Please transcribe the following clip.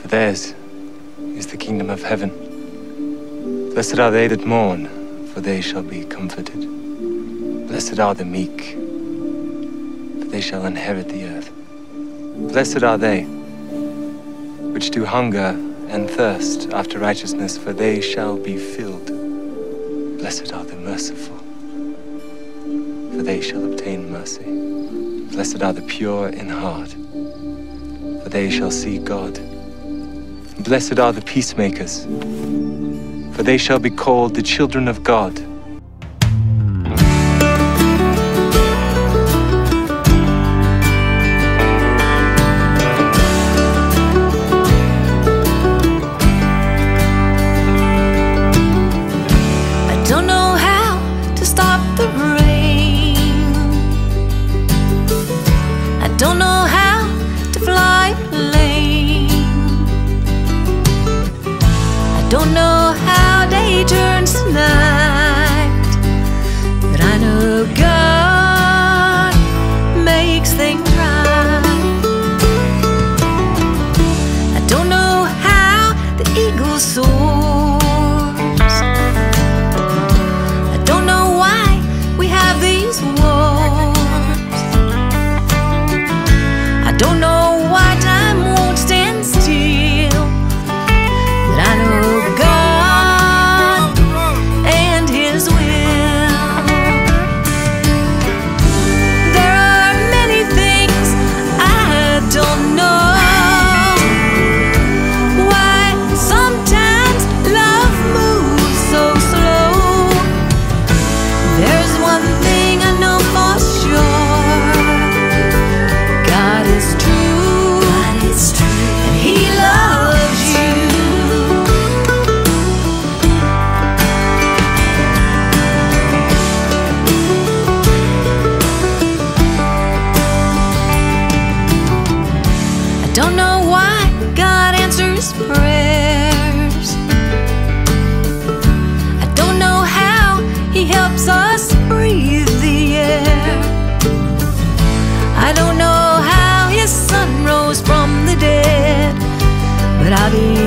For theirs is the kingdom of heaven. Blessed are they that mourn, for they shall be comforted. Blessed are the meek, for they shall inherit the earth. Blessed are they which do hunger and thirst after righteousness, for they shall be filled. Blessed are the merciful, for they shall obtain mercy. Blessed are the pure in heart, for they shall see God. Blessed are the peacemakers, for they shall be called the children of God. Don't know how day turns to night, but I know God makes things right. I don't know how the eagle soars. I don't know why we have these wars. I don't know why time won't stand still, but I know don't know why God answers prayers. I don't know how He helps us breathe the air. I don't know how His Son rose from the dead, but I believe